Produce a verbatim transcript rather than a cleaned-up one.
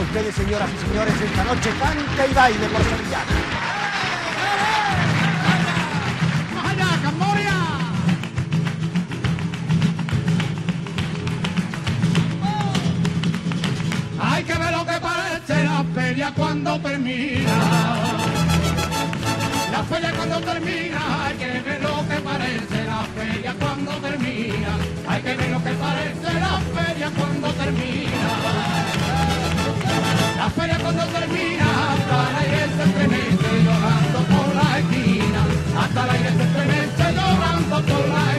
ustedes, señoras y señores, esta noche canta y baile por Sevillana. ¡Más allá, Camboya! Hay que ver lo que parece la feria cuando termina. La feria cuando termina, hay que ver lo que parece la feria cuando termina. Hay que ver lo que parece la feria cuando termina. La feria cuando termina, hasta el aire se estremece llorando por la esquina. Hasta el aire se estremece llorando por la esquina.